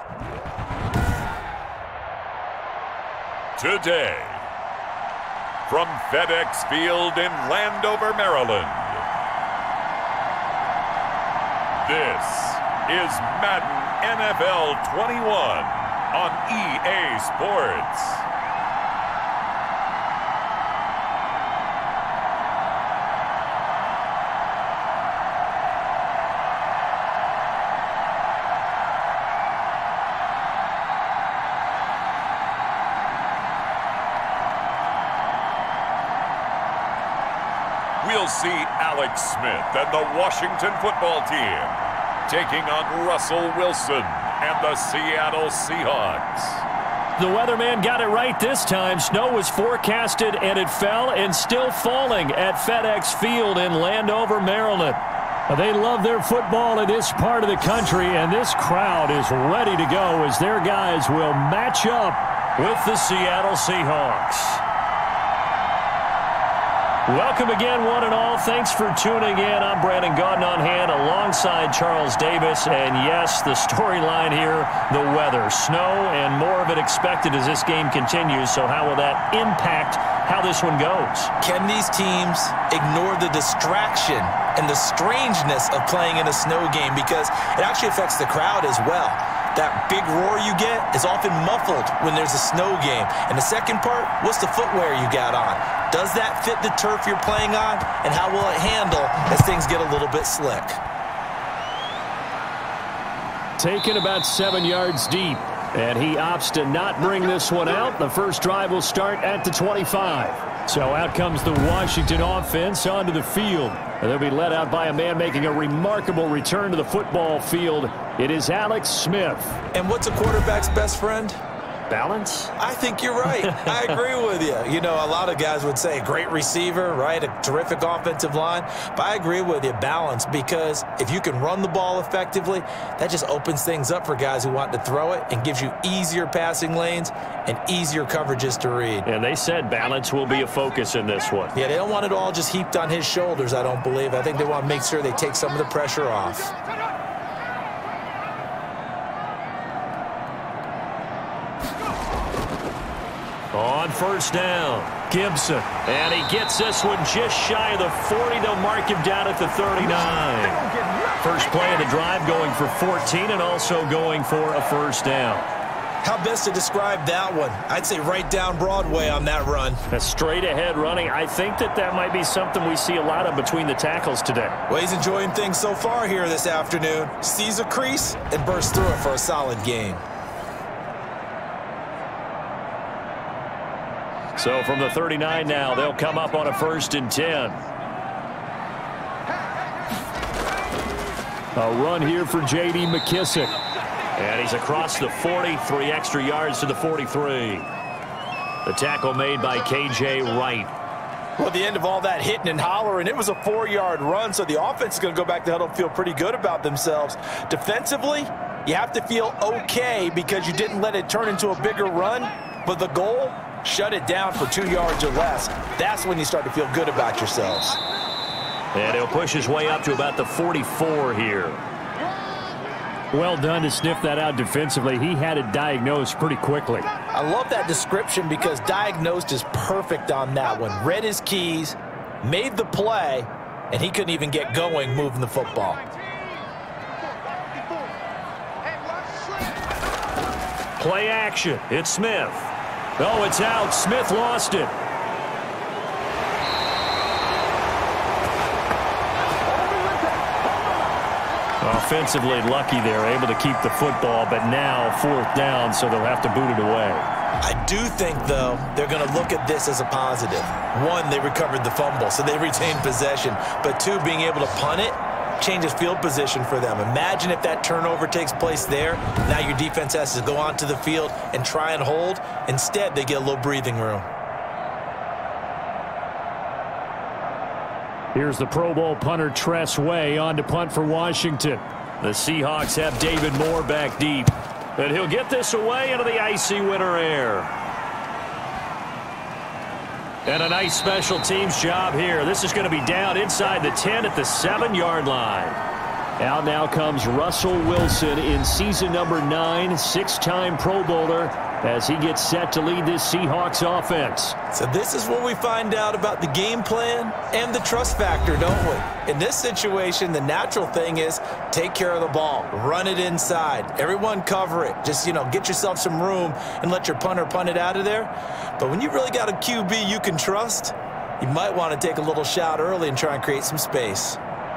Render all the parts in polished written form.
Today, from FedEx Field in Landover, Maryland, this is Madden NFL 21 on EA Sports. We'll see Alex Smith and the Washington football team taking on Russell Wilson and the Seattle Seahawks. The weatherman got it right this time. Snow was forecasted, and it fell, and still falling at FedEx Field in Landover, Maryland. They love their football in this part of the country, and this crowd is ready to go as their guys will match up with the Seattle Seahawks. Welcome again, one and all. Thanks for tuning in. I'm Brandon Gaudin on hand alongside Charles Davis. And yes, the storyline here, the weather. Snow and more of it expected as this game continues. So how will that impact how this one goes? Can these teams ignore the distraction and the strangeness of playing in a snow game? Because it actually affects the crowd as well. That big roar you get is often muffled when there's a snow game. And the second part, what's the footwear you got on? Does that fit the turf you're playing on? And how will it handle as things get a little bit slick? Taken about 7 yards deep. And he opts to not bring this one out. The first drive will start at the 25. So out comes the Washington offense onto the field. And they'll be led out by a man making a remarkable return to the football field. It is Alex Smith. And what's a quarterback's best friend? Balance? I think you're right. I agree with you. You know, a lot of guys would say great receiver, right? A terrific offensive line. But I agree with you, balance, because if you can run the ball effectively, that just opens things up for guys who want to throw it and gives you easier passing lanes and easier coverages to read. And they said balance will be a focus in this one. Yeah, they don't want it all just heaped on his shoulders, I don't believe. I think they want to make sure they take some of the pressure off. On first down, Gibson. And he gets this one just shy of the 40. They'll mark him down at the 39. First play of the drive going for 14 and also going for a first down. How best to describe that one? I'd say right down Broadway on that run. A straight ahead running. I think that might be something we see a lot of between the tackles today. Well, he's enjoying things so far here this afternoon. Sees a crease and bursts through it for a solid game. So from the 39 now, they'll come up on a 1st and 10. A run here for J.D. McKissick. And he's across the 40, 3 extra yards to the 43. The tackle made by K.J. Wright. Well, at the end of all that hitting and hollering, it was a 4-yard run, so the offense is going to go back to huddle and feel pretty good about themselves. Defensively, you have to feel okay because you didn't let it turn into a bigger run, but the goal, shut it down for 2 yards or less. That's when you start to feel good about yourselves. And he'll push his way up to about the 44 here. Well done to sniff that out defensively. He had it diagnosed pretty quickly. I love that description because diagnosed is perfect on that one. Read his keys, made the play, and he couldn't even get going moving the football. Play action. It's Smith. Oh, it's out. Smith lost it. Offensively lucky they're able to keep the football, but now 4th down, so they'll have to boot it away. I do think, though, they're going to look at this as a positive. 1, they recovered the fumble, so they retained possession. But 2, being able to punt it changes field position for them. Imagine if that turnover takes place there. Now your defense has to go onto the field and try and hold. Instead, they get a little breathing room. Here's the Pro Bowl punter Tress Way on to punt for Washington. The Seahawks have David Moore back deep. And he'll get this away into the icy winter air. And a nice special teams job here. This is going to be down inside the 10 at the 7-yard line. Out now comes Russell Wilson in season number 9, 6-time Pro Bowler, as he gets set to lead this Seahawks offense. So this is where we find out about the game plan and the trust factor, don't we? In this situation, the natural thing is take care of the ball, run it inside, everyone cover it. Just, get yourself some room and let your punter punt it out of there. But when you really got a QB you can trust, you might want to take a little shot early and try and create some space.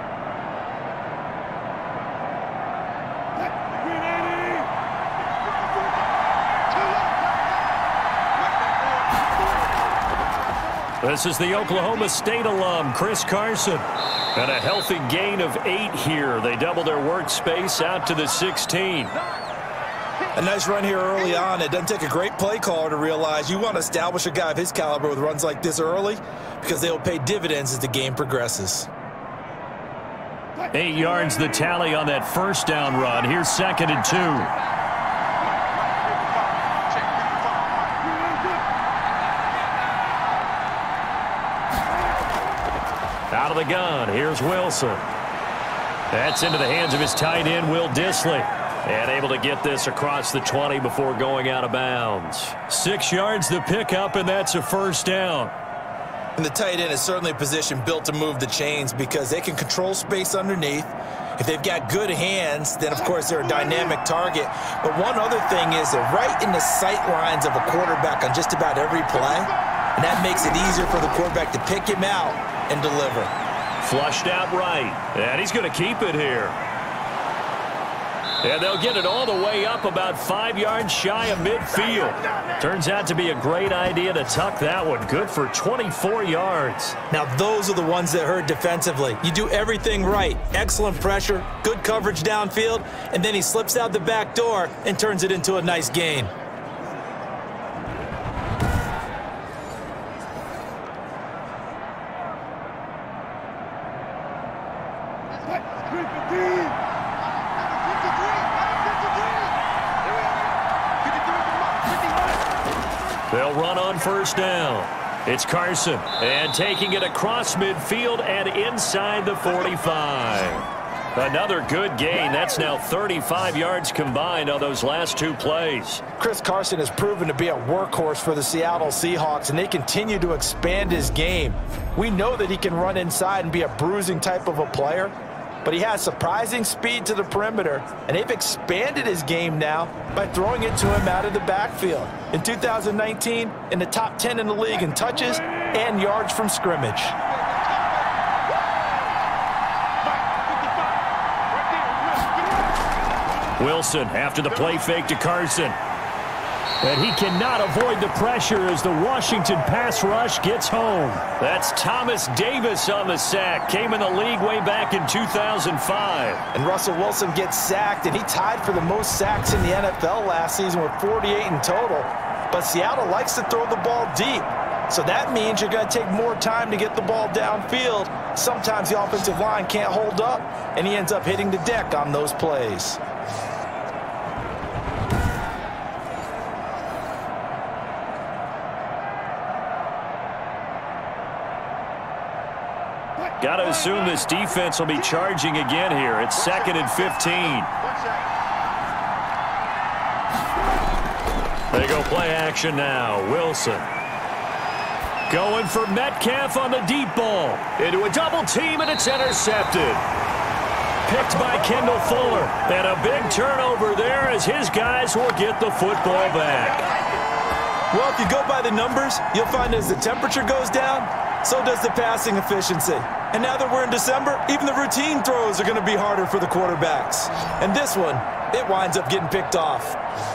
This is the Oklahoma State alum, Chris Carson. And a healthy gain of 8 here. They double their workspace out to the 16. A nice run here early on. It doesn't take a great play caller to realize you want to establish a guy of his caliber with runs like this early because they will pay dividends as the game progresses. 8 yards the tally on that first down run. Here's 2nd and 2. Out of the gun, here's Wilson. That's into the hands of his tight end, Will Dissly. And able to get this across the 20 before going out of bounds. 6 yards the pickup, and that's a first down. And the tight end is certainly a position built to move the chains because they can control space underneath. If they've got good hands, then, of course, they're a dynamic target. But one other thing is they're right in the sight lines of a quarterback on just about every play. And that makes it easier for the quarterback to pick him out and deliver. Flushed out right. And he's going to keep it here. And they'll get it all the way up about 5 yards shy of midfield. Turns out to be a great idea to tuck that one. Good for 24 yards. Now, those are the ones that hurt defensively. You do everything right. Excellent pressure, good coverage downfield, and then he slips out the back door and turns it into a nice gain. They'll run on first down. It's Carson, and taking it across midfield and inside the 45. Another good gain. That's now 35 yards combined on those last 2 plays. Chris Carson has proven to be a workhorse for the Seattle Seahawks, and they continue to expand his game. We know that he can run inside and be a bruising type of a player, but he has surprising speed to the perimeter, and they've expanded his game now by throwing it to him out of the backfield. In 2019, in the top 10 in the league in touches and yards from scrimmage. Wilson after the play fake to Carson. And he cannot avoid the pressure as the Washington pass rush gets home. That's Thomas Davis on the sack. Came in the league way back in 2005. And Russell Wilson gets sacked, and he tied for the most sacks in the NFL last season with 48 in total. But Seattle likes to throw the ball deep. So that means you're going to take more time to get the ball downfield. Sometimes the offensive line can't hold up, and he ends up hitting the deck on those plays. Got to assume this defense will be charging again here. It's 2nd and 15. They go play action now. Wilson going for Metcalf on the deep ball. Into a double team, and it's intercepted. Picked by Kendall Fuller. And a big turnover there as his guys will get the football back. Well, if you go by the numbers, you'll find as the temperature goes down, so does the passing efficiency. And now that we're in December, even the routine throws are going to be harder for the quarterbacks. And this one, it winds up getting picked off.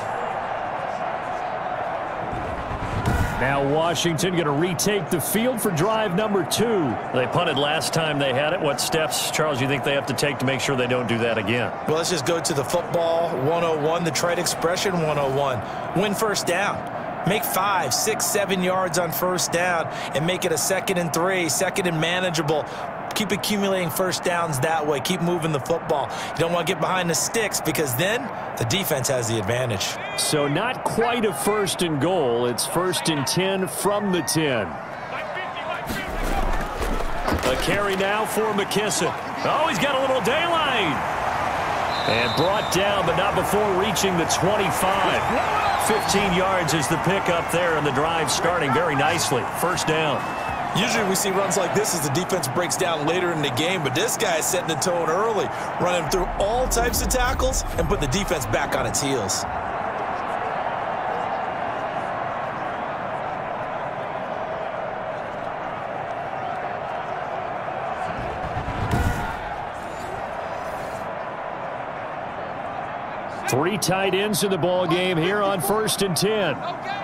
Now Washington going to retake the field for drive number 2. They punted last time they had it. What steps, Charles, you think they have to take to make sure they don't do that again? Well, let's just go to the football 101, the trade expression 101. Win first down. Make 5, 6, 7 yards on first down and make it a 2nd and 3, 2nd and manageable. Keep accumulating first downs that way. Keep moving the football. You don't want to get behind the sticks because then the defense has the advantage. So not quite a 1st and goal. It's 1st and 10 from the 10. A carry now for McKissick. Oh, he's got a little daylight. And brought down, but not before reaching the 25. 15 yards is the pickup there, and the drive starting very nicely. First down. Usually we see runs like this as the defense breaks down later in the game, but this guy is setting the tone early, running through all types of tackles and put the defense back on its heels. Three tight ends in the ball game here on 1st and 10.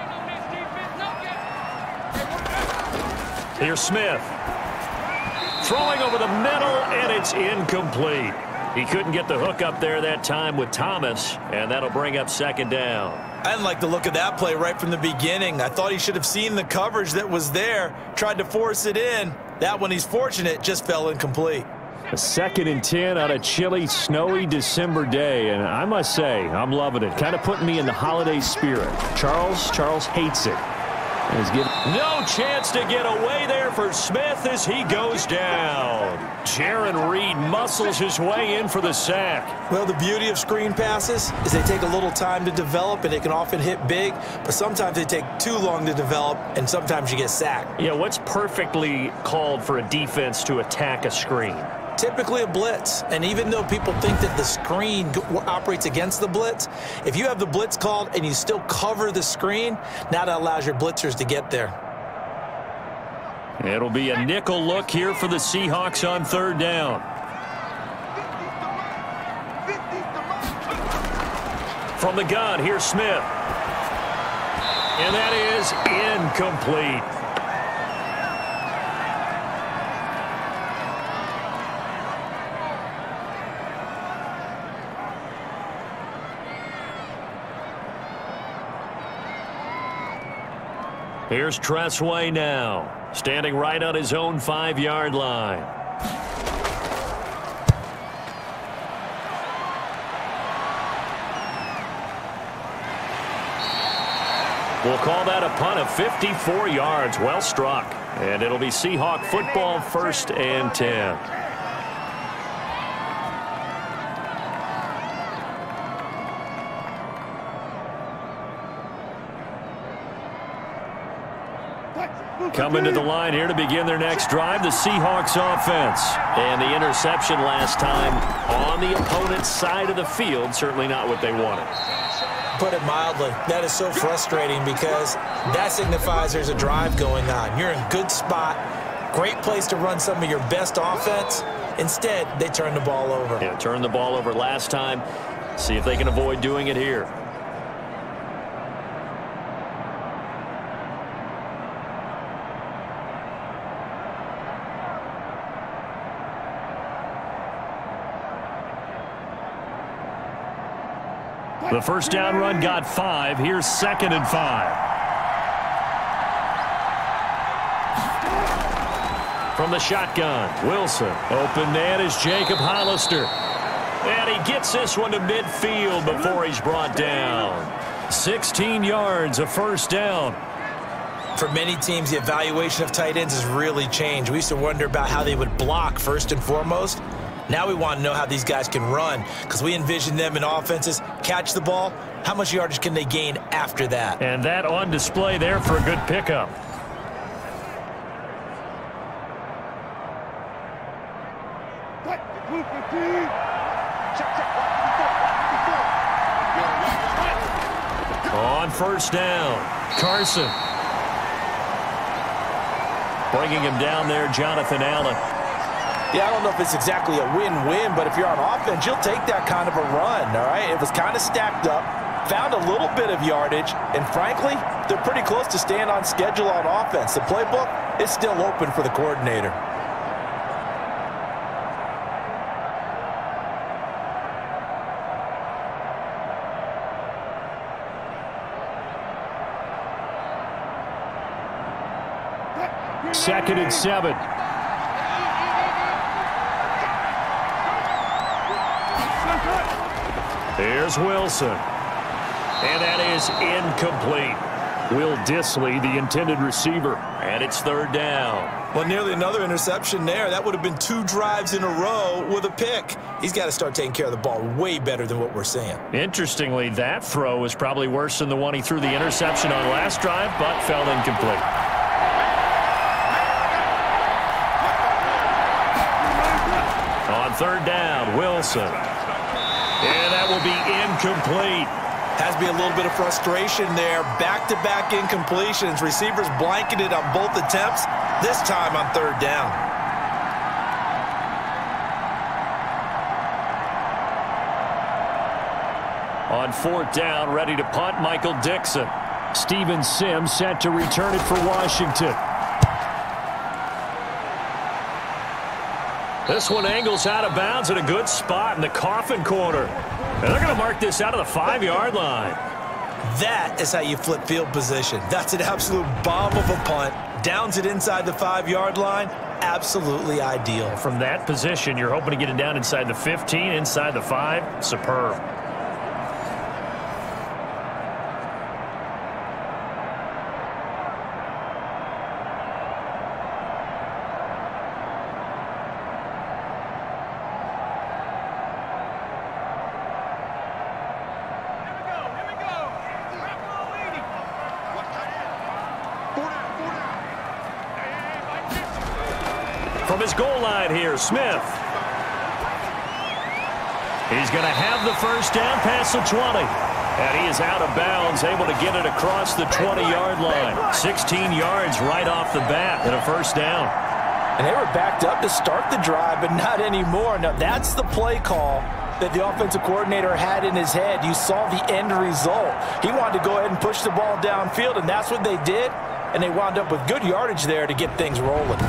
Here's Smith. Throwing over the middle, and it's incomplete. He couldn't get the hook up there that time with Thomas, and that'll bring up 2nd down. I didn't like the look of that play right from the beginning. I thought he should have seen the coverage that was there, tried to force it in. That one, he's fortunate, just fell incomplete. A 2nd and 10 on a chilly, snowy December day, and I must say, I'm loving it. Kind of putting me in the holiday spirit. Charles hates it. He's given no chance to get away there for Smith as he goes down. Jaron Reed muscles his way in for the sack. Well, the beauty of screen passes is they take a little time to develop, and they can often hit big, but sometimes they take too long to develop, and sometimes you get sacked. Yeah, what's perfectly called for a defense to attack a screen? Typically a blitz, and even though people think that the screen operates against the blitz, if you have the blitz called and you still cover the screen, now that allows your blitzers to get there. It'll be a nickel look here for the Seahawks on 3rd down. From the gun, here's Smith. And that is incomplete. Here's Tressway now, standing right on his own 5-yard line. We'll call that a punt of 54 yards. Well struck. And it'll be Seahawk football, 1st and 10. Coming to the line here to begin their next drive, the Seahawks offense. And the interception last time on the opponent's side of the field, certainly not what they wanted. Put it mildly, that is so frustrating because that signifies there's a drive going on. You're in a good spot, great place to run some of your best offense. Instead, they turn the ball over. Yeah, turned the ball over last time. See if they can avoid doing it here. The first down run got 5. Here's 2nd and 5. From the shotgun, Wilson. Open man is Jacob Hollister. And he gets this one to midfield before he's brought down. 16 yards, a first down. For many teams, the evaluation of tight ends has really changed. We used to wonder about how they would block first and foremost. Now we want to know how these guys can run because we envision them in offenses, catch the ball, how much yardage can they gain after that? And that on display there for a good pickup. On first down, Carson. Bringing him down there, Jonathan Allen. Yeah, I don't know if it's exactly a win-win, but if you're on offense, you'll take that kind of a run, all right? It was kind of stacked up, found a little bit of yardage, and frankly, they're pretty close to staying on schedule on offense. The playbook is still open for the coordinator. Second and 7. Here's Wilson. And that is incomplete. Will Dissly, the intended receiver, and it's third down. Well, nearly another interception there. That would have been 2 drives in a row with a pick. He's got to start taking care of the ball way better than what we're seeing. Interestingly, that throw was probably worse than the one he threw the interception on last drive, but fell incomplete. On third down, Wilson. And that will be incomplete. Has to be a little bit of frustration there. Back-to-back incompletions. Receivers blanketed on both attempts, this time on third down. On fourth down, ready to punt, Michael Dixon. Steven Sims set to return it for Washington. This one angles out of bounds at a good spot in the coffin corner. And they're going to mark this out of the 5-yard line. That is how you flip field position. That's an absolute bomb of a punt. Downs it inside the 5-yard line. Absolutely ideal. From that position, you're hoping to get it down inside the 15, inside the 5. Superb. From his goal line here, Smith. He's going to have the first down past the 20. And he is out of bounds, able to get it across the 20-yard line. 16 yards right off the bat and a first down. And they were backed up to start the drive, but not anymore. Now, that's the play call that the offensive coordinator had in his head. You saw the end result. He wanted to go ahead and push the ball downfield, and that's what they did. And they wound up with good yardage there to get things rolling.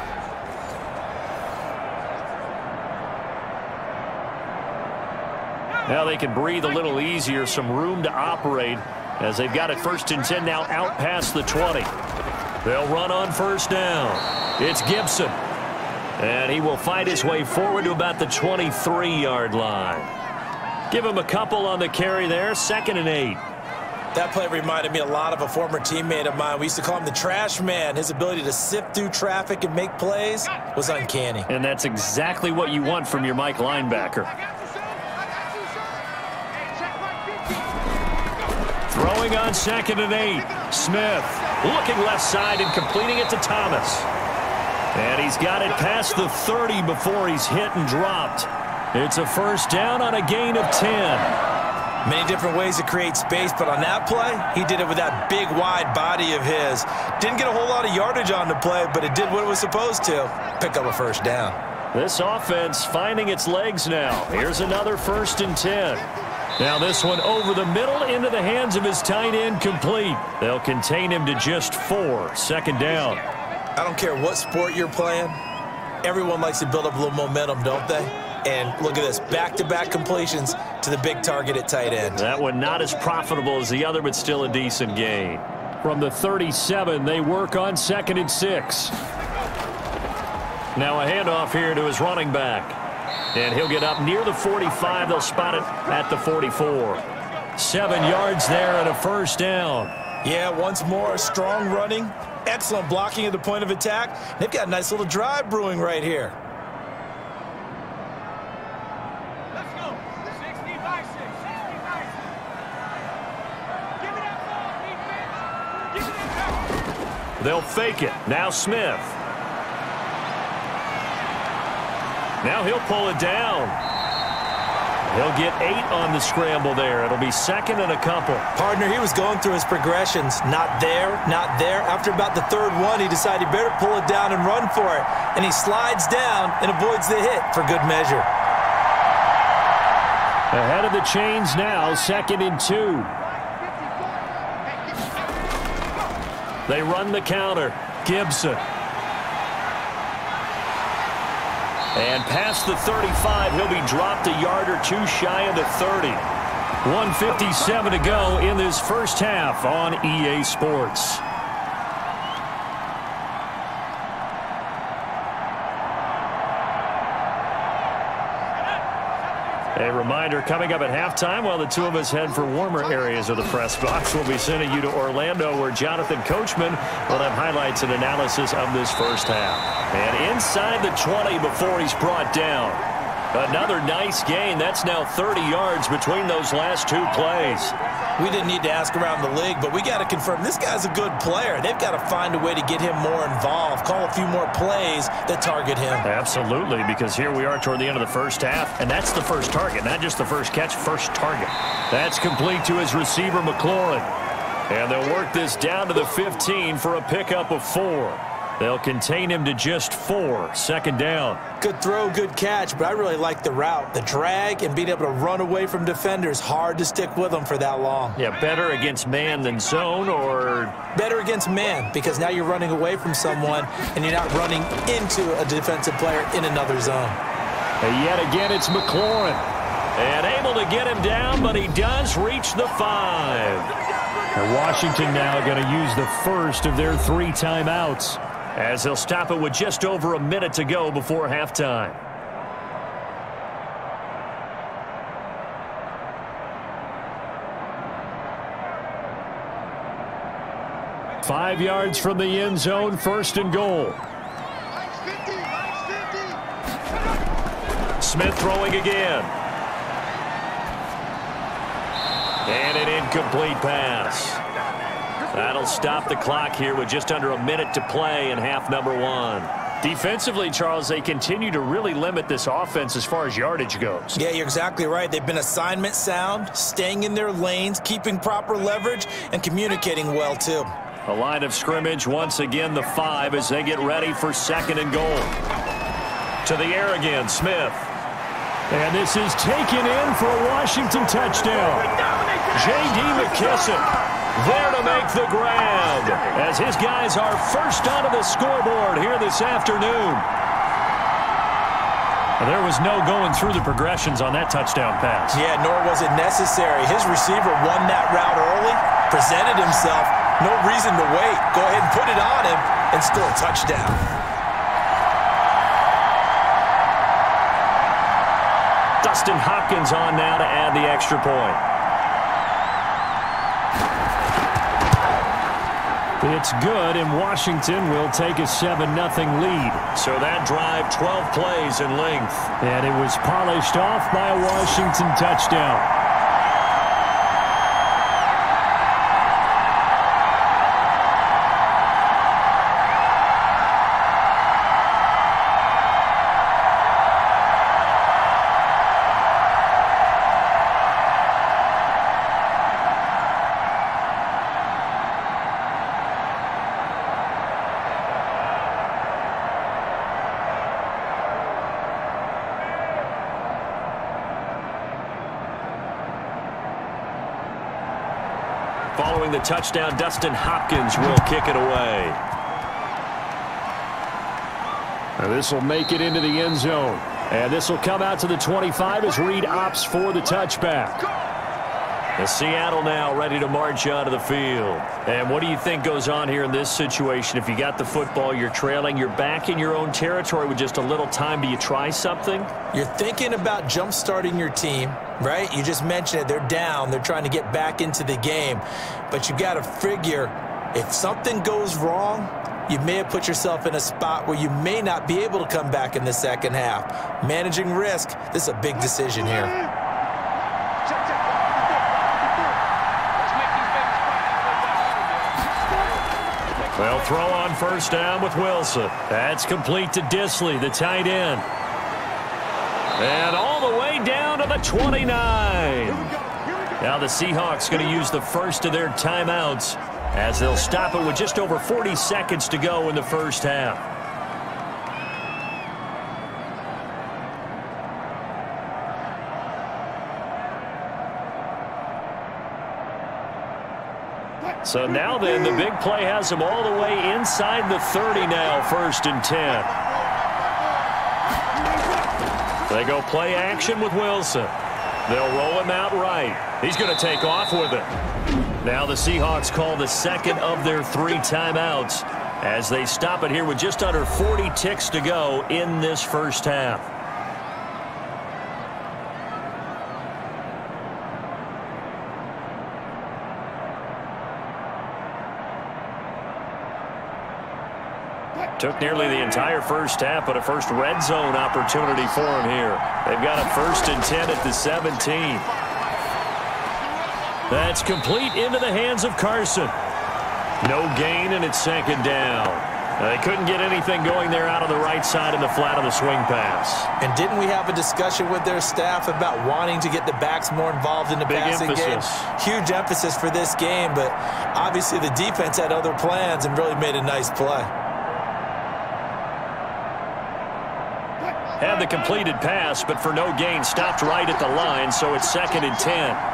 Now they can breathe a little easier, some room to operate as they've got it first and 10 now out past the 20. They'll run on first down. It's Gibson. And he will fight his way forward to about the 23-yard line. Give him a couple on the carry there, 2nd and 8. That play reminded me a lot of a former teammate of mine. We used to call him the trash man. His ability to sift through traffic and make plays was uncanny. And that's exactly what you want from your Mike linebacker. Throwing on 2nd and 8. Smith looking left side and completing it to Thomas. And he's got it past the 30 before he's hit and dropped. It's a first down on a gain of 10. Many different ways to create space, but on that play, he did it with that big, wide body of his. Didn't get a whole lot of yardage on the play, but it did what it was supposed to. Pick up a first down. This offense finding its legs now. Here's another 1st and 10. Now this one over the middle into the hands of his tight end, complete. They'll contain him to just 4. 2nd down. I don't care what sport you're playing. Everyone likes to build up a little momentum, don't they? And look at this, back-to-back completions to the big target at tight end. That one not as profitable as the other, but still a decent gain. From the 37, they work on 2nd and 6. Now a handoff here to his running back. And he'll get up near the 45. They'll spot it at the 44. 7 yards there and a first down. Yeah, once more, strong running. Excellent blocking at the point of attack. They've got a nice little drive brewing right here. Let's go. 65-6. Give me that ball, defense. Give me that ball. They'll fake it. Now Smith. Now he'll pull it down. He'll get 8 on the scramble there. It'll be 2nd and a couple. Partner, he was going through his progressions. Not there, not there. After about the 3rd one, he decided he better pull it down and run for it. And he slides down and avoids the hit for good measure. Ahead of the chains now, 2nd and 2. They run the counter. Gibson. And past the 35, he'll be dropped a yard or 2 shy of the 30. 1:57 to go in this first half on EA Sports. A reminder, coming up at halftime, while the two of us head for warmer areas of the press box, we'll be sending you to Orlando, where Jonathan Coachman will have highlights and analysis of this first half. And inside the 20 before he's brought down. Another nice gain. That's now 30 yards between those last two plays. We didn't need to ask around the league, but we got to confirm this guy's a good player. They've got to find a way to get him more involved, call a few more plays that target him. Absolutely, because here we are toward the end of the first half, and that's the first target, not just the first catch, first target. That's complete to his receiver, McLaurin. And they'll work this down to the 15 for a pickup of 4. They'll contain him to just 4, second down. Good throw, good catch, but I really like the route. The drag and being able to run away from defenders, hard to stick with them for that long. Yeah, better against man than zone, or? Better against man, because now you're running away from someone and you're not running into a defensive player in another zone. And yet again, it's McLaurin. And able to get him down, but he does reach the 5. And Washington now going to use the first of their 3 timeouts, as he'll stop it with just over a minute to go before halftime. Five yards from the end zone, first and goal. Smith throwing again. And an incomplete pass. That'll stop the clock here with just under a minute to play in half number 1. Defensively, Charles, they continue to really limit this offense as far as yardage goes. Yeah, you're exactly right. They've been assignment sound, staying in their lanes, keeping proper leverage, and communicating well, too. A line of scrimmage, once again, the 5 as they get ready for second and goal. To the air again, Smith. And this is taken in for a Washington touchdown. J.D. McKissic there to make the grab, as his guys are first onto the scoreboard here this afternoon. There was no going through the progressions on that touchdown pass. Yeah, nor was it necessary. His receiver won that route early, presented himself. No reason to wait. Go ahead and put it on him and score a touchdown. Dustin Hopkins on now to add the extra point. It's good, and Washington will take a 7-0 lead. So that drive, 12 plays in length. And it was polished off by a Washington touchdown. Following the touchdown, Dustin Hopkins will kick it away. Now this will make it into the end zone. And this will come out to the 25 as Reed opts for the touchback. The Seattle now ready to march onto the field. And what do you think goes on here in this situation? If you got the football, you're trailing, you're back in your own territory with just a little time. Do you try something? You're thinking about jump-starting your team, right? You just mentioned it. They're down. They're trying to get back into the game. But you got to figure, if something goes wrong, you may have put yourself in a spot where you may not be able to come back in the second half. Managing risk, this is a big decision here. They'll throw on first down with Wilson. That's complete to Disley, the tight end. And all the way down to the 29. Now the Seahawks going to use the first of their timeouts as they'll stop it with just over 40 seconds to go in the first half. So now then, the big play has them all the way inside the 30 now, first and 10. They go play action with Wilson. They'll roll him out right. He's going to take off with it. Now the Seahawks call the second of their 3 timeouts as they stop it here with just under 40 ticks to go in this first half. Took nearly the entire first half, but a first red zone opportunity for him here. They've got a 1st and 10 at the 17. That's complete into the hands of Carson. No gain, and it's 2nd down. They couldn't get anything going there out on the right side in the flat of the swing pass. And didn't we have a discussion with their staff about wanting to get the backs more involved in the passing game? Huge emphasis for this game, but obviously the defense had other plans and really made a nice play. Had the completed pass, but for no gain, stopped right at the line, so it's 2nd and 10.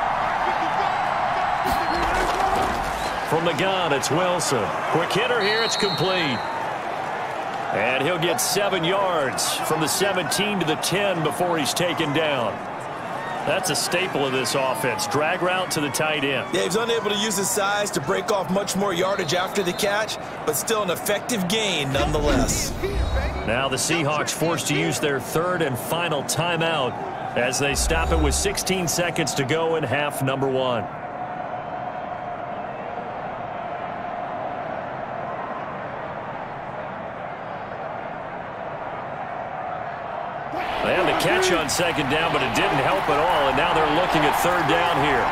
From the gun, it's Wilson. Quick hitter here, it's complete. And he'll get 7 yards from the 17 to the 10 before he's taken down. That's a staple of this offense. Drag route to the tight end. Yeah, he's unable to use his size to break off much more yardage after the catch, but still an effective gain nonetheless. Now the Seahawks forced to use their 3rd and final timeout as they stop it with 16 seconds to go in half number 1. They had the catch on 2nd down, but it didn't help at all, and now they're looking at 3rd down here.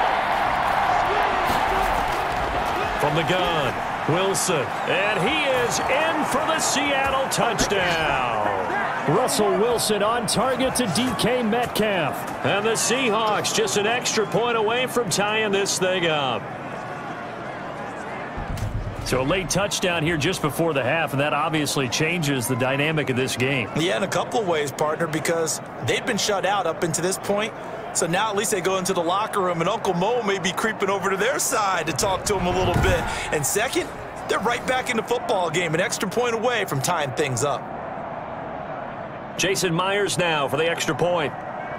From the gun, Wilson, and he is in for the Seattle touchdown. Russell Wilson on target to DK Metcalf. And the Seahawks just an extra point away from tying this thing up. So a late touchdown here just before the half, and that obviously changes the dynamic of this game. Yeah, in a couple of ways, partner, because they've been shut out up until this point. So now at least they go into the locker room, and Uncle Mo may be creeping over to their side to talk to him a little bit. And second, they're right back in the football game, an extra point away from tying things up. Jason Myers now for the extra point.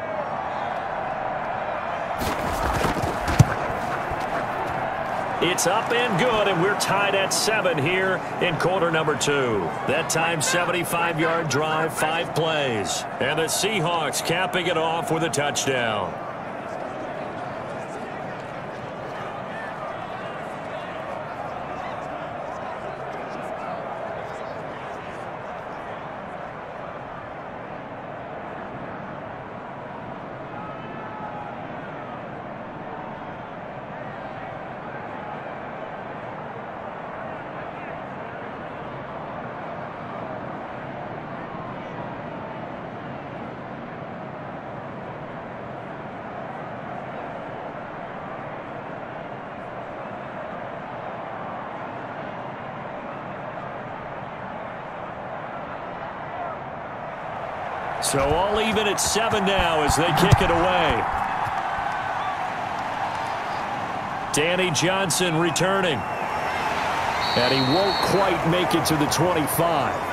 It's up and good, and we're tied at 7 here in quarter number 2. That time, 75-yard drive, 5 plays. And the Seahawks capping it off with a touchdown. So all even at 7 now as they kick it away. Danny Johnson returning. And he won't quite make it to the 25.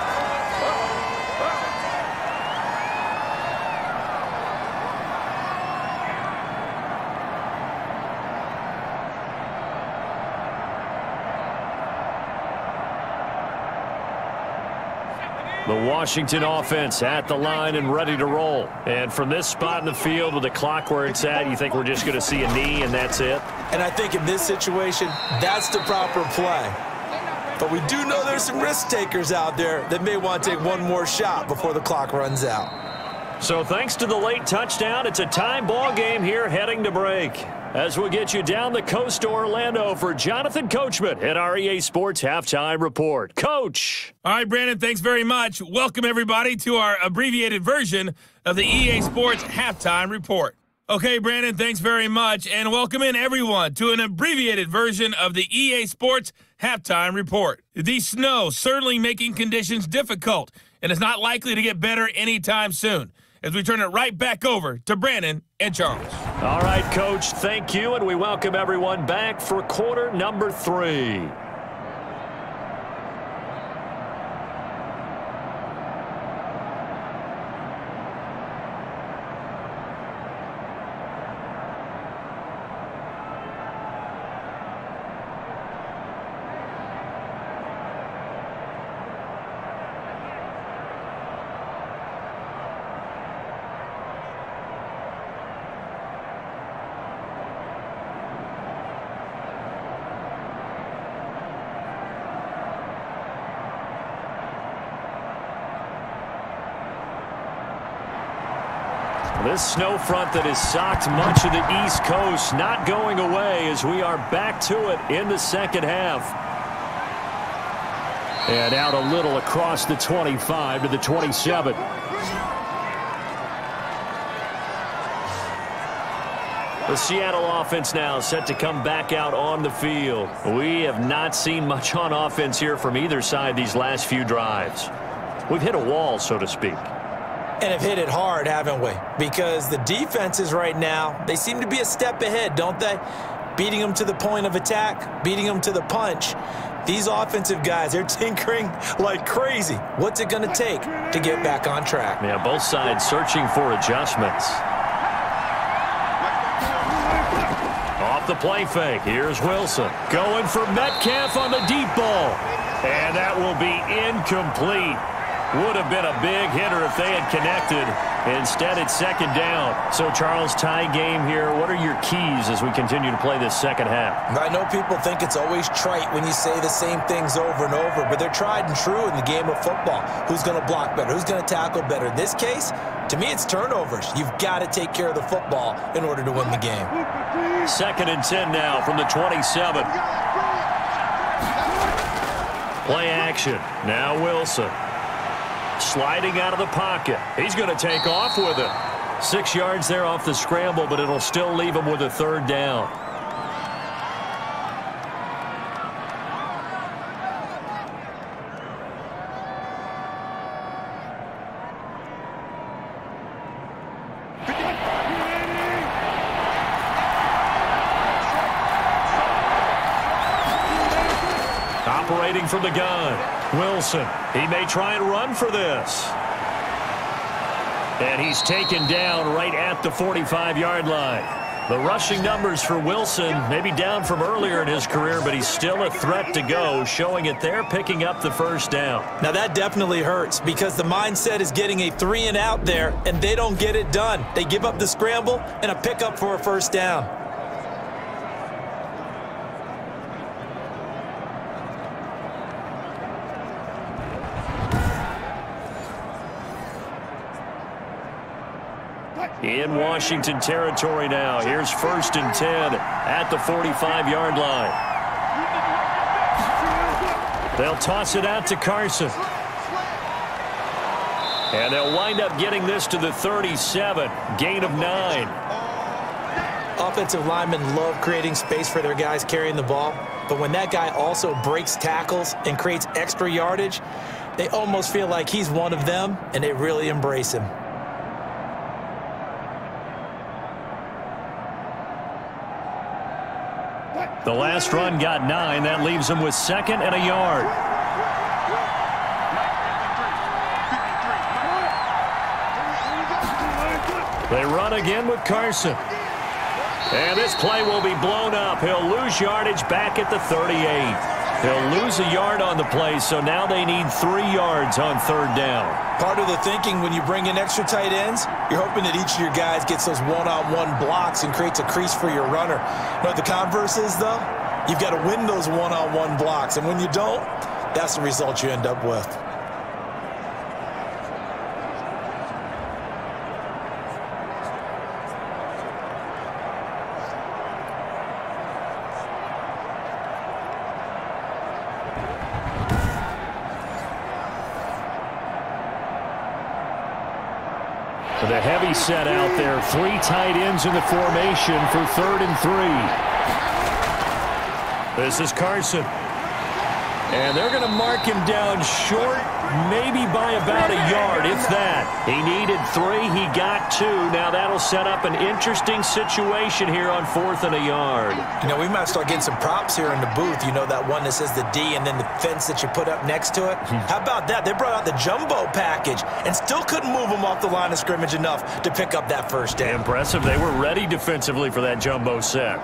The Washington offense at the line and ready to roll. And from this spot in the field with the clock where it's at, you think we're just going to see a knee and that's it? And I think in this situation, that's the proper play. But we do know there's some risk takers out there that may want to take one more shot before the clock runs out. So thanks to the late touchdown, it's a time ball game here heading to break. As we'll get you down the coast to Orlando for Jonathan Coachman at our EA Sports Halftime Report. Coach! All right, Brandon, thanks very much. Welcome, everybody, to our abbreviated version of the EA Sports Halftime Report. Okay, Brandon, thanks very much, and welcome in, everyone, to an abbreviated version of the EA Sports Halftime Report. The snow certainly making conditions difficult, and it's not likely to get better anytime soon, as we turn it right back over to Brandon and Charles. All right, Coach, thank you, and we welcome everyone back for quarter number 3. This snow front that has socked much of the East Coast not going away as we are back to it in the second half. And out a little across the 25 to the 27. The Seattle offense now set to come back out on the field. We have not seen much on offense here from either side these last few drives. We've hit a wall, so to speak. And have hit it hard, haven't we? Because the defenses right now, they seem to be a step ahead, don't they? Beating them to the point of attack, beating them to the punch. These offensive guys, they're tinkering like crazy. What's it going to take to get back on track? Yeah, both sides searching for adjustments. Off the play fake, here's Wilson. Going for Metcalf on the deep ball. And that will be incomplete. Would have been a big hitter if they had connected. Instead, it's second down. So, Charles, tie game here. What are your keys as we continue to play this second half? I know people think it's always trite when you say the same things over and over, but they're tried and true in the game of football. Who's going to block better? Who's going to tackle better? In this case, to me, it's turnovers. You've got to take care of the football in order to win the game. 2nd and 10 now from the 27. Play action. Now Wilson. Sliding out of the pocket. He's going to take off with it. 6 yards there off the scramble, but it'll still leave him with a third down. Operating from the gun. Wilson, he may try and run for this. And he's taken down right at the 45-yard line. The rushing numbers for Wilson maybe down from earlier in his career, but he's still a threat to go, showing it there, picking up the first down. Now that definitely hurts because the mindset is getting a 3-and-out there, and they don't get it done. They give up the scramble and a pickup for a first down. In Washington territory now. Here's 1st and 10 at the 45-yard line. They'll toss it out to Carson. And they'll wind up getting this to the 37. Gain of 9. Offensive linemen love creating space for their guys carrying the ball. But when that guy also breaks tackles and creates extra yardage, they almost feel like he's one of them, and they really embrace him. The last run got 9. That leaves them with 2nd and a yard. They run again with Carson. And this play will be blown up. He'll lose yardage back at the 38. He'll lose a yard on the play, so now they need 3 yards on 3rd down. Part of the thinking when you bring in extra tight ends, you're hoping that each of your guys gets those one-on-one blocks and creates a crease for your runner. You know what the converse is, though? You've got to win those one-on-one blocks, and when you don't, that's the result you end up with. The heavy set out there. 3 tight ends in the formation for 3rd and 3. This is Carson. And they're going to mark him down short, maybe by about a yard, if that. He needed 3. He got 2. Now that'll set up an interesting situation here on 4th and a yard. You know, we might start getting some props here in the booth. You know, that one that says the D and then the fence that you put up next to it? How about that? They brought out the jumbo package and still couldn't move them off the line of scrimmage enough to pick up that first down. Impressive. They were ready defensively for that jumbo set.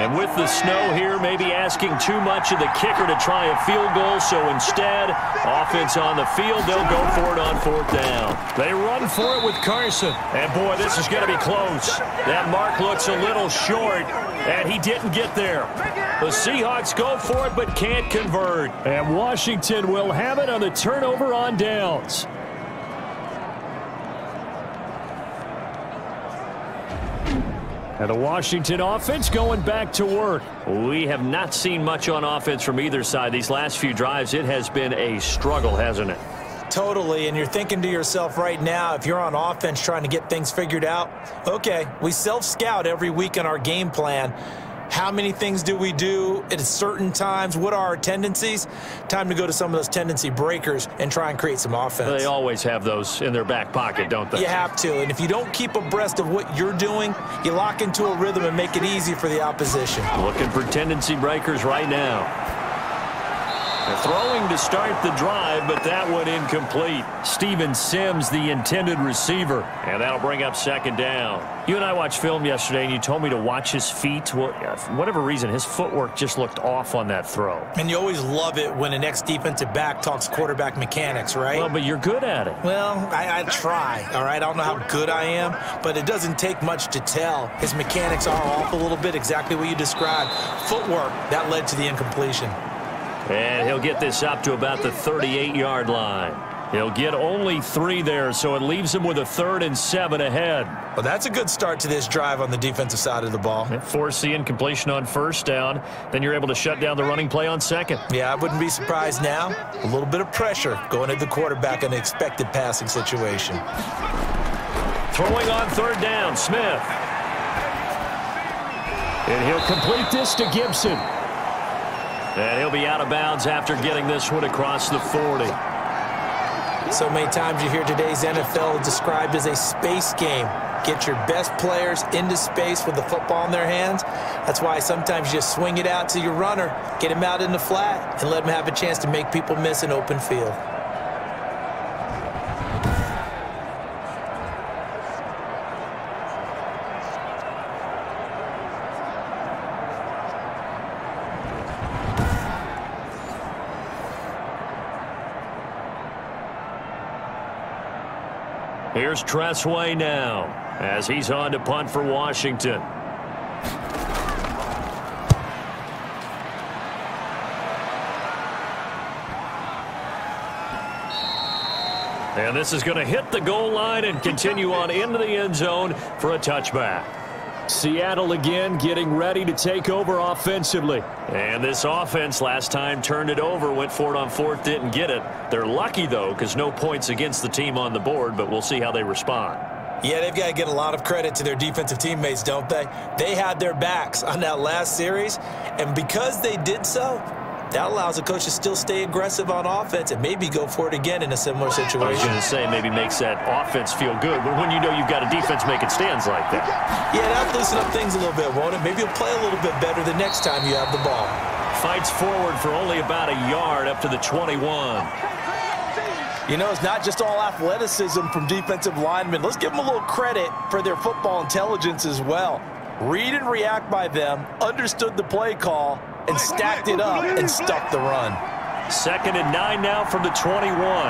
And with the snow here, maybe asking too much of the kicker to try a field goal. So instead, offense on the field, they'll go for it on 4th down. They run for it with Carson. And boy, this is going to be close. That mark looks a little short, and he didn't get there. The Seahawks go for it but can't convert. And Washington will have it on the turnover on downs. And the Washington offense going back to work. We have not seen much on offense from either side. These last few drives, it has been a struggle, hasn't it? Totally, and you're thinking to yourself right now, if you're on offense trying to get things figured out, okay, we self-scout every week on our game plan. How many things do we do at certain times? What are our tendencies? Time to go to some of those tendency breakers and try and create some offense. They always have those in their back pocket, don't they? You have to, and if you don't keep abreast of what you're doing, you lock into a rhythm and make it easy for the opposition. Looking for tendency breakers right now. They're throwing to start the drive, but that one incomplete. Steven Sims, the intended receiver, and that'll bring up 2nd down. You and I watched film yesterday, and you told me to watch his feet. Well, for whatever reason, his footwork just looked off on that throw. And you always love it when an ex-defensive back talks quarterback mechanics, right? Well, but you're good at it. Well, I try, all right? I don't know how good I am, but it doesn't take much to tell. His mechanics are off a little bit, exactly what you described. Footwork, that led to the incompletion. And he'll get this up to about the 38-yard line. He'll get only 3 there, so it leaves him with a 3rd and 7 ahead. Well, that's a good start to this drive on the defensive side of the ball. Force the incompletion on 1st down. Then you're able to shut down the running play on 2nd. Yeah, I wouldn't be surprised now. A little bit of pressure going at the quarterback in an expected passing situation. Throwing on 3rd down, Smith. And he'll complete this to Gibson. And he'll be out of bounds after getting this one across the 40. So many times you hear today's NFL described as a space game. Get your best players into space with the football in their hands. That's why sometimes you just swing it out to your runner, get him out in the flat, and let him have a chance to make people miss an open field. Here's Tressway now as he's on to punt for Washington. And this is going to hit the goal line and continue on into the end zone for a touchback. Seattle again getting ready to take over offensively. And this offense last time turned it over, went for it on 4th, didn't get it. They're lucky, though, because no points against the team on the board, but we'll see how they respond. Yeah, they've got to get a lot of credit to their defensive teammates, don't they? They had their backs on that last series, and because they did so, that allows a coach to still stay aggressive on offense and maybe go for it again in a similar situation. I was going to say maybe makes that offense feel good, but when you know you've got a defense making stands like that. Yeah, that'll loosen up things a little bit, won't it? Maybe you'll play a little bit better the next time you have the ball. Fights forward for only about a yard up to the 21. You know, it's not just all athleticism from defensive linemen. Let's give them a little credit for their football intelligence as well. Read and react by them, understood the play call, and stacked it up and stuffed the run. 2nd and 9 now from the 21.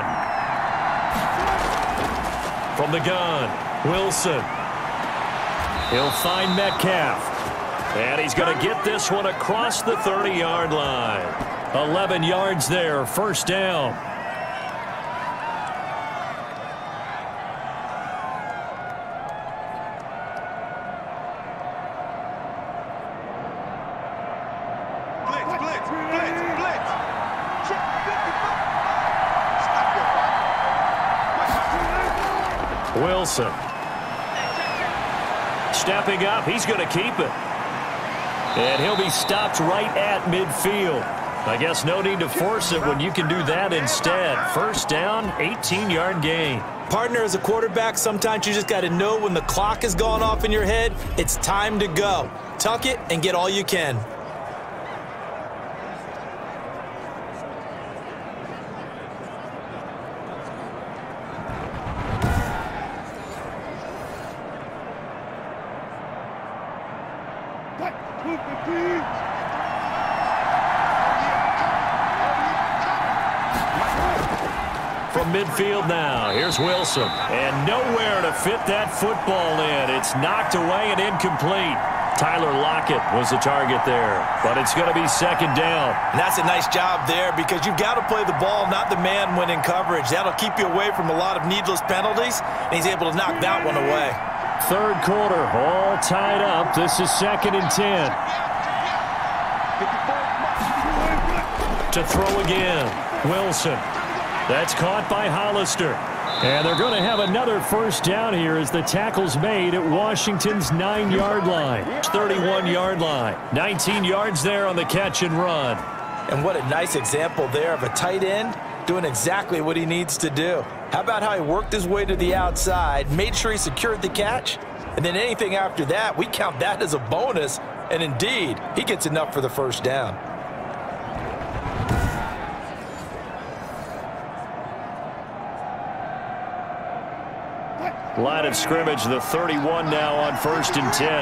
From the gun, Wilson. He'll find Metcalf. And he's going to get this one across the 30-yard line. 11 yards there, 1st down. Wilson. Stepping up, he's going to keep it. And he'll be stopped right at midfield. I guess no need to force it when you can do that instead. 1st down, 18-yard gain. Partner, as a quarterback, sometimes you just got to know when the clock has gone off in your head, it's time to go. Tuck it and get all you can. From midfield now, here's Wilson. And nowhere to fit that football in. It's knocked away and incomplete. Tyler Lockett was the target there, but it's going to be second down. And that's a nice job there because you've got to play the ball, not the man when in coverage. That'll keep you away from a lot of needless penalties, and he's able to knock that one away. Third quarter, all tied up. This is 2nd and 10. To throw again, Wilson. That's caught by Hollister. And they're going to have another first down here as the tackle's made at Washington's 9-yard line. 31-yard line. 19 yards there on the catch and run. And what a nice example there of a tight end doing exactly what he needs to do. How about how he worked his way to the outside, made sure he secured the catch, and then anything after that, we count that as a bonus. And indeed, he gets enough for the first down. Line of scrimmage, the 31 now on 1st and 10.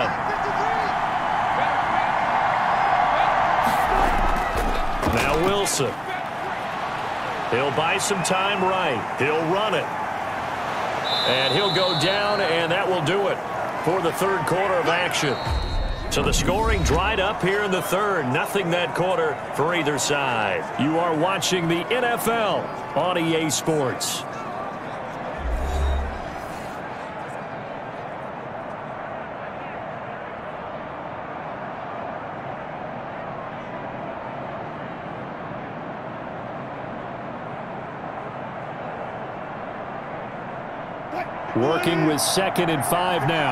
Now Wilson. He'll buy some time right. He'll run it. And he'll go down, and that will do it for the third quarter of action. So the scoring dried up here in the third. Nothing that quarter for either side. You are watching the NFL on EA Sports. Working with 2nd and 5 now.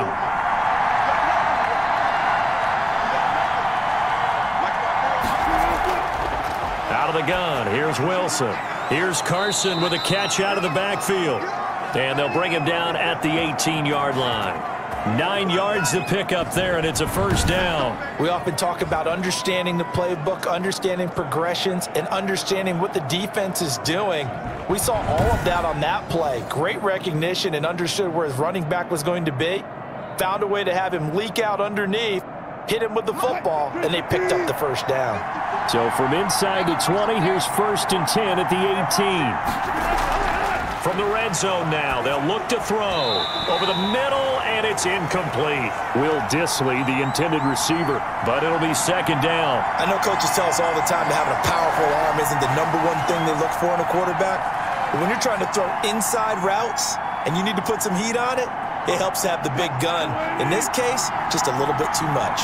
Out of the gun, here's Wilson. Here's Carson with a catch out of the backfield. And they'll bring him down at the 18-yard line. 9 yards to pick up there, and it's a first down. We often talk about understanding the playbook, understanding progressions, and understanding what the defense is doing. We saw all of that on that play. Great recognition and understood where his running back was going to be. Found a way to have him leak out underneath, hit him with the football, and they picked up the first down. So from inside the 20, here's 1st and 10 at the 18. From the red zone now, they'll look to throw. Over the middle, and it's incomplete. Will Dissly, the intended receiver, but it'll be second down. I know coaches tell us all the time that having a powerful arm isn't the #1 thing they look for in a quarterback. But when you're trying to throw inside routes and you need to put some heat on it, it helps to have the big gun. In this case, just a little bit too much.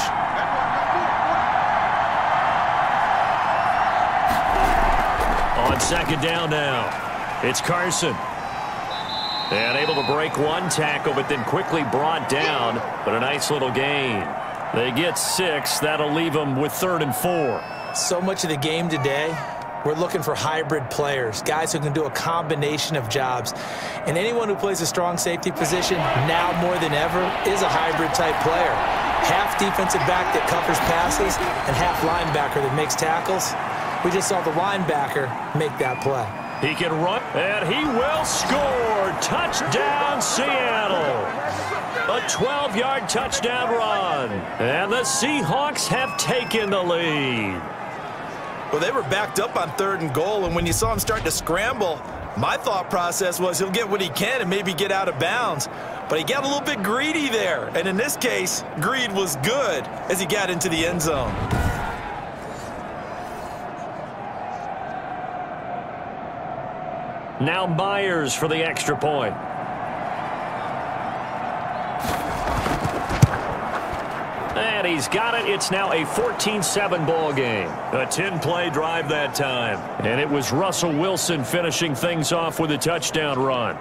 On second down now, it's Carson. And able to break one tackle, but then quickly brought down. But a nice little gain. They get 6. That'll leave them with 3rd and 4. So much of the game today, we're looking for hybrid players, guys who can do a combination of jobs. And anyone who plays a strong safety position, now more than ever, is a hybrid-type player. Half defensive back that covers passes and half linebacker that makes tackles. We just saw the linebacker make that play. He can run, and he will score. Touchdown, Seattle. A 12-yard touchdown run. And the Seahawks have taken the lead. Well, they were backed up on 3rd and goal, and when you saw him start to scramble, my thought process was he'll get what he can and maybe get out of bounds. But he got a little bit greedy there. And in this case, greed was good as he got into the end zone. Now Myers for the extra point. And he's got it. It's now a 14-7 ball game. A 10-play drive that time. And it was Russell Wilson finishing things off with a touchdown run.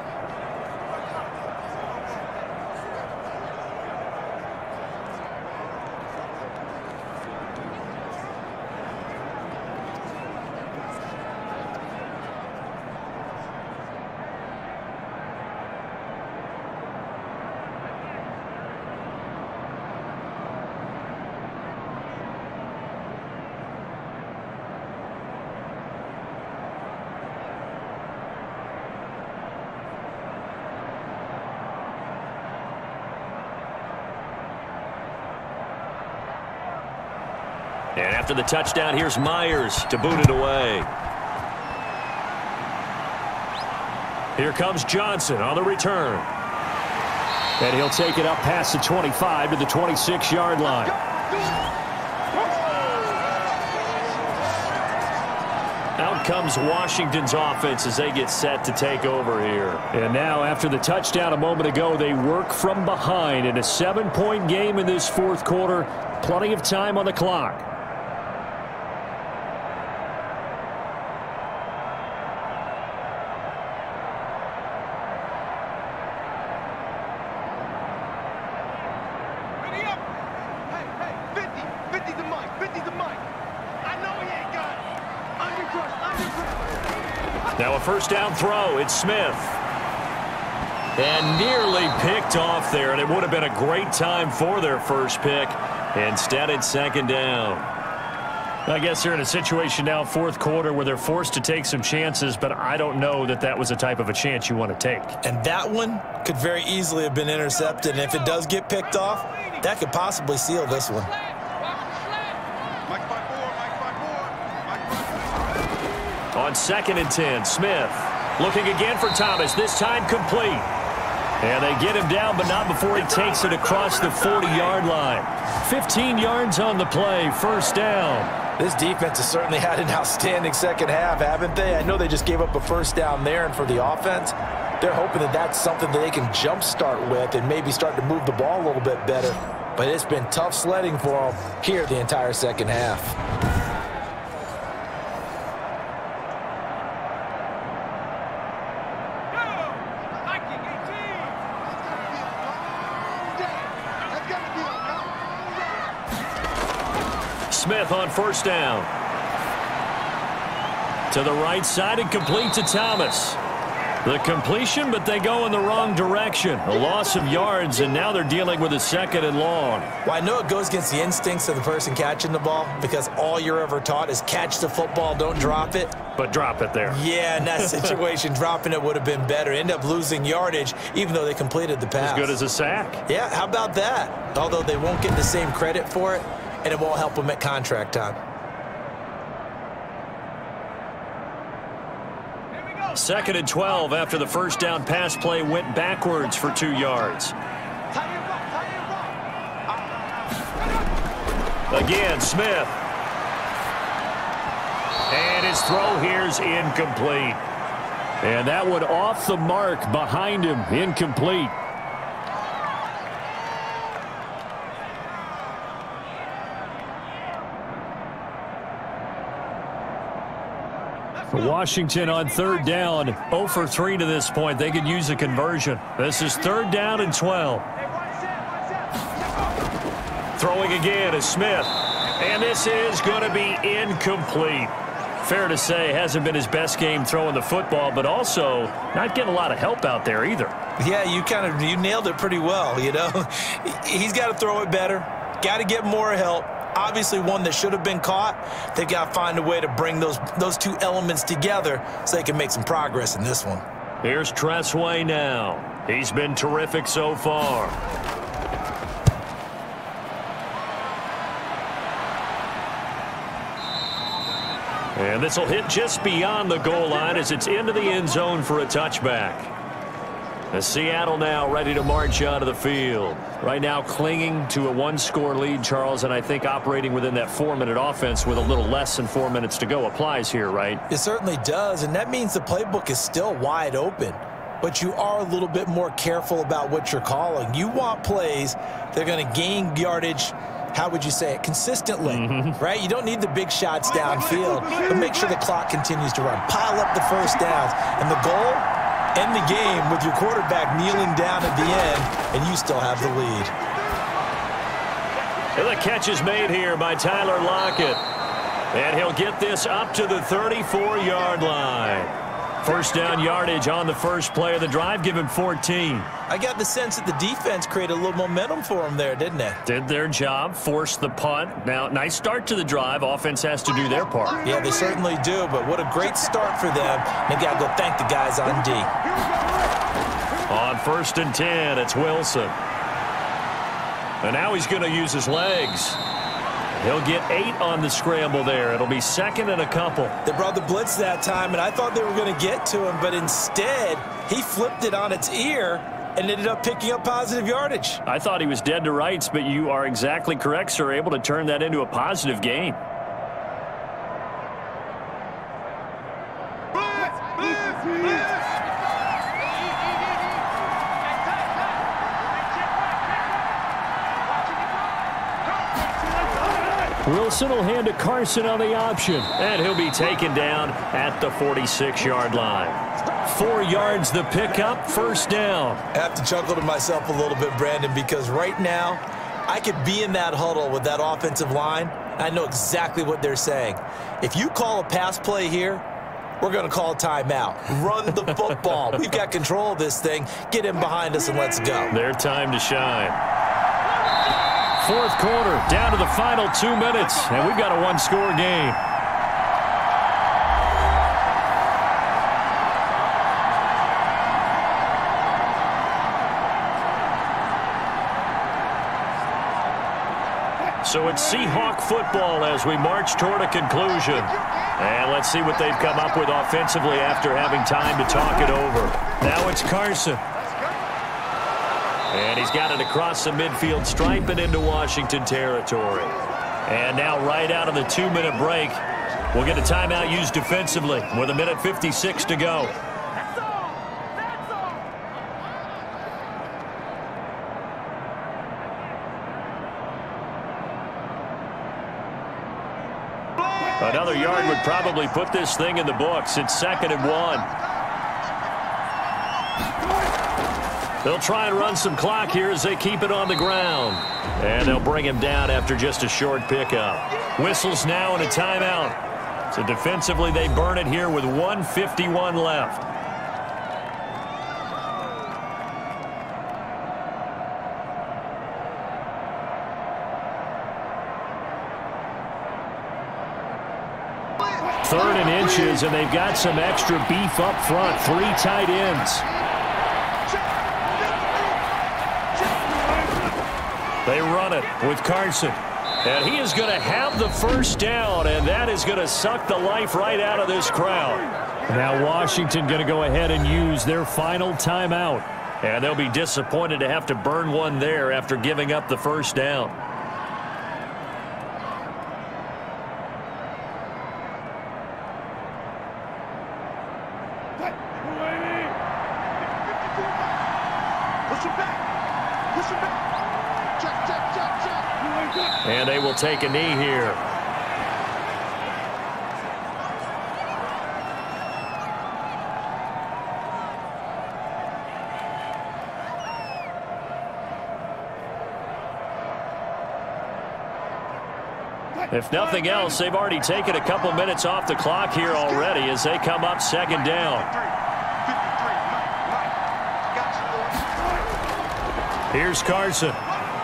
And after the touchdown, here's Myers to boot it away. Here comes Johnson on the return. And he'll take it up past the 25 to the 26-yard line. Out comes Washington's offense as they get set to take over here. And now, after the touchdown a moment ago, they work from behind in a 7-point game in this fourth quarter. Plenty of time on the clock. Now a first down throw. It's Smith. And nearly picked off there, and it would have been a great time for their first pick. Instead, it's second down. I guess they're in a situation now, fourth quarter, where they're forced to take some chances, but I don't know that that was the type of a chance you want to take. And that one could very easily have been intercepted, and if it does get picked off, that could possibly seal this one. On 2nd and 10, Smith looking again for Thomas, this time complete. And they get him down, but not before he takes it across the 40-yard line. 15 yards on the play, first down. This defense has certainly had an outstanding second half, haven't they? I know they just gave up a first down there, and for the offense, they're hoping that that's something that they can jumpstart with and maybe start to move the ball a little bit better. But it's been tough sledding for them here the entire second half. Smith on first down. To the right side and complete to Thomas. The completion, but they go in the wrong direction. A loss of yards, and now they're dealing with a second and long. Well, I know it goes against the instincts of the person catching the ball because all you're ever taught is catch the football, don't drop it. But drop it there. Yeah, in that situation, dropping it would have been better. End up losing yardage, even though they completed the pass. As good as a sack. Yeah, how about that? Although they won't get the same credit for it, and it won't help them at contract time. 2nd and 12 after the first down pass play went backwards for 2 yards. Again, Smith. And his throw here's incomplete. And that one off the mark behind him, incomplete. Washington on third down, 0 for 3 to this point. They could use a conversion. This is 3rd down and 12. Throwing again is Smith. And this is going to be incomplete. Fair to say, hasn't been his best game throwing the football, but also not getting a lot of help out there either. Yeah, you nailed it pretty well, you know. He's got to throw it better. Got to get more help. Obviously one that should have been caught. They've got to find a way to bring those two elements together so they can make some progress in this one. Here's Tressway now. He's been terrific so far. And this will hit just beyond the goal line as it's into the end zone for a touchback. As Seattle now ready to march out of the field. Right now clinging to a 1-score lead, Charles, and I think operating within that 4-minute offense with a little less than 4 minutes to go applies here, right? It certainly does, and that means the playbook is still wide open. But you are a little bit more careful about what you're calling. You want plays that are going to gain yardage, how would you say it, consistently, right? You don't need the big shots downfield, but make sure the clock continues to run. Pile up the first downs, and the goal, end the game with your quarterback kneeling down at the end, and you still have the lead. And the catch is made here by Tyler Lockett. And he'll get this up to the 34-yard line. First down yardage on the first play of the drive, give him 14. I got the sense that the defense created a little momentum for them there, didn't they? Did their job, forced the punt. Now, nice start to the drive. Offense has to do their part. Yeah, they certainly do, but what a great start for them. They've got to go thank the guys on D. On 1st and 10, it's Wilson. And now he's going to use his legs. He'll get 8 on the scramble there. It'll be second and a couple. They brought the blitz that time, and I thought they were going to get to him, but instead he flipped it on its ear and ended up picking up positive yardage. I thought he was dead to rights, but you are exactly correct, sir. Able to turn that into a positive gain. Wilson will hand to Carson on the option, and he'll be taken down at the 46-yard line. 4 yards the pickup, first down. I have to chuckle to myself a little bit, Brandon, because right now I could be in that huddle with that offensive line. I know exactly what they're saying. If you call a pass play here, we're going to call a timeout. Run the football. We've got control of this thing. Get in behind us and let's go. Their time to shine. Fourth quarter, down to the final 2 minutes, and we've got a one-score game. So it's Seahawk football as we march toward a conclusion. And let's see what they've come up with offensively after having time to talk it over. Now it's Carson. And he's got it across the midfield stripe and into Washington territory. And now right out of the 2-minute break, we'll get a timeout used defensively with 1:56 to go. Another yard would probably put this thing in the books. It's 2nd and 1. They'll try and run some clock here as they keep it on the ground. And they'll bring him down after just a short pickup. Whistles now and a timeout. So defensively they burn it here with 1:51 left. Third and inches, and they've got some extra beef up front. 3 tight ends. They run it with Carson. And he is going to have the first down, and that is going to suck the life right out of this crowd. Now Washington going to go ahead and use their final timeout. And they'll be disappointed to have to burn one there after giving up the first down. And they will take a knee here. If nothing else, they've already taken a couple minutes off the clock here already as they come up 2nd down. Here's Carson.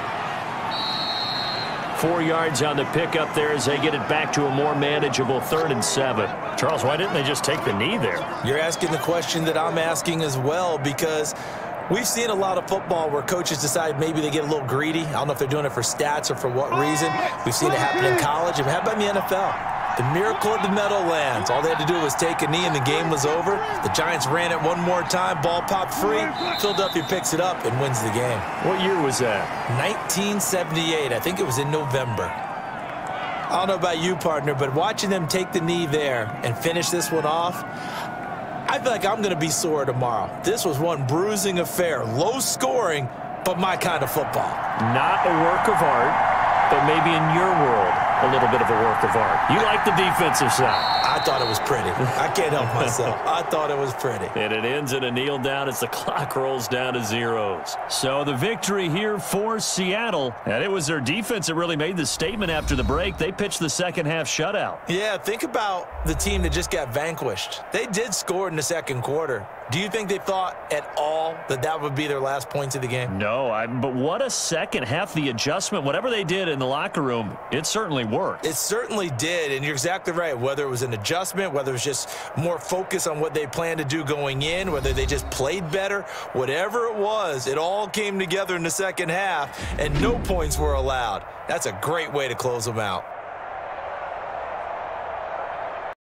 4 yards on the pickup there as they get it back to a more manageable 3rd and 7. Charles, why didn't they just take the knee there? You're asking the question that I'm asking as well, because we've seen a lot of football where coaches decide maybe they get a little greedy. I don't know if they're doing it for stats or for what reason. We've seen it happen in college. It happened in the NFL. The miracle of the Meadowlands. All they had to do was take a knee and the game was over. The Giants ran it one more time. Ball popped free. Philadelphia picks it up and wins the game. What year was that? 1978. I think it was in November. I don't know about you, partner, but watching them take the knee there and finish this one off, I feel like I'm going to be sore tomorrow. This was one bruising affair. Low scoring, but my kind of football. Not a work of art, but maybe in your world, a little bit of a work of art. You like the defensive side. I thought it was pretty. I can't help myself. I thought it was pretty. And it ends in a kneel down as the clock rolls down to zeros. So the victory here for Seattle. And it was their defense that really made the statement after the break. They pitched the second half shutout. Yeah, think about the team that just got vanquished. They did score in the second quarter. Do you think they thought at all that that would be their last points of the game? No, but what a second half. The adjustment, whatever they did in the locker room, it certainly worked. It certainly did, and you're exactly right. Whether it was an adjustment, whether it was just more focus on what they planned to do going in, whether they just played better, whatever it was, it all came together in the second half, and no points were allowed. That's a great way to close them out.